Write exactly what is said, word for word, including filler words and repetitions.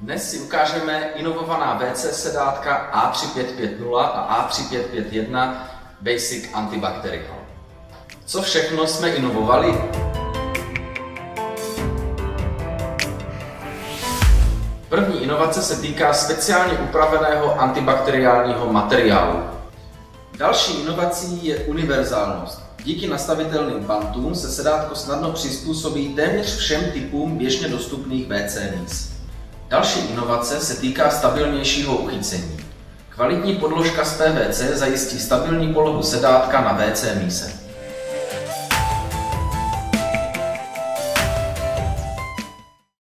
Dnes si ukážeme inovovaná vé cé sedátka A tři pět pět nula a A tři pět pět jedna Basic Antibacterial. Co všechno jsme inovovali? První inovace se týká speciálně upraveného antibakteriálního materiálu. Další inovací je univerzálnost. Díky nastavitelným bantům se sedátko snadno přizpůsobí téměř všem typům běžně dostupných vé cé mís. Další inovace se týká stabilnějšího uchycení. Kvalitní podložka z pé vé cé zajistí stabilní polohu sedátka na vé cé míse.